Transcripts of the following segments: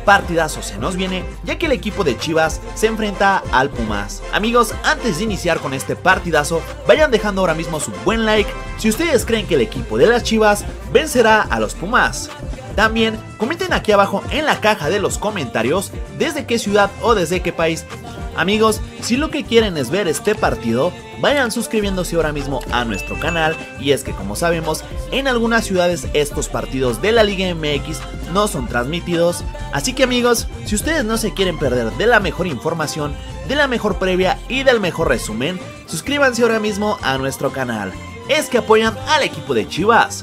partidazo se nos viene, ya que el equipo de Chivas se enfrenta al Pumas. Amigos, antes de iniciar con este partidazo, vayan dejando ahora mismo su buen like si ustedes creen que el equipo de las Chivas vencerá a los Pumas. También comenten aquí abajo en la caja de los comentarios desde qué ciudad o desde qué país. Amigos, si lo que quieren es ver este partido, vayan suscribiéndose ahora mismo a nuestro canal, y es que como sabemos, en algunas ciudades estos partidos de la Liga MX no son transmitidos, así que amigos, si ustedes no se quieren perder de la mejor información, de la mejor previa y del mejor resumen, suscríbanse ahora mismo a nuestro canal, es que apoyan al equipo de Chivas.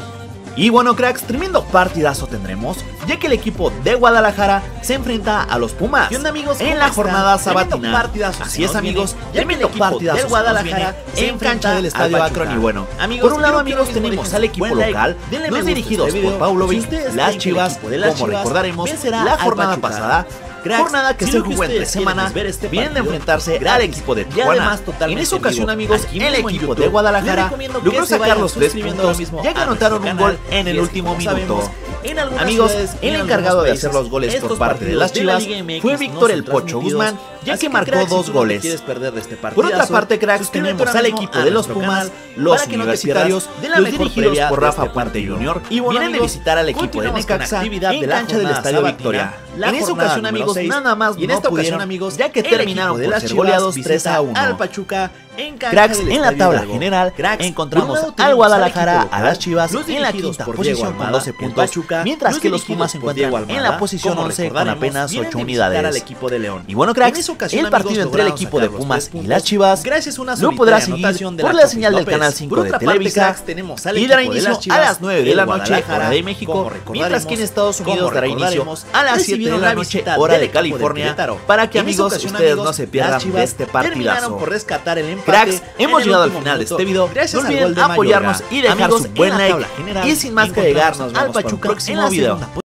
Y bueno cracks, tremendo partidazo tendremos, ya que el equipo de Guadalajara se enfrenta a los Pumas. ¿Qué onda amigos? En la jornada sabatina. Así es amigos, tremendo partidazo del Guadalajara en cancha del estadio Akron. Y bueno, amigos, por un lado amigos tenemos al equipo local, los dirigidos por Paunovic, las Chivas, como recordaremos, la jornada pasada. Jornada que se jugó entre semana, vienen de enfrentarse al equipo de Tijuana. En esa ocasión amigos, el equipo de Guadalajara logró sacar los 3 puntos, ya que anotaron un gol en el último minuto. Amigos, el encargado de hacer los goles por parte de las Chivas fue Víctor El Pocho Guzmán, ya que marcó 2 goles. Por otra parte cracks, tenemos al equipo de los Pumas, los universitarios, los dirigidos por Rafa Puente Jr. y vienen de visitar al equipo de Necaxa en cancha del Estadio Victoria. En esa ocasión amigos, nada más y en esta ocasión amigos, ya que terminaron por ser goleados 3-1 al Pachuca. Cracks, en la tabla general encontramos al Guadalajara, a las Chivas en la quinta posición con 12 puntos, mientras que los Pumas se encuentran en la posición 11 con apenas 8 unidades. Y bueno cracks, el partido entre el equipo de Pumas y las Chivas lo podrás seguir por la señal del canal 5 de Televisa y dará inicio a las 9 de la noche hora de México, mientras que en Estados Unidos dará inicio a las 7 de la noche hora de California, para que amigos ustedes no se pierdan de este partidazo. Cracks, hemos llegado al final de este video, no olviden apoyarnos y dejar su buen like, y sin más que agregar nos vemos para el próximo video.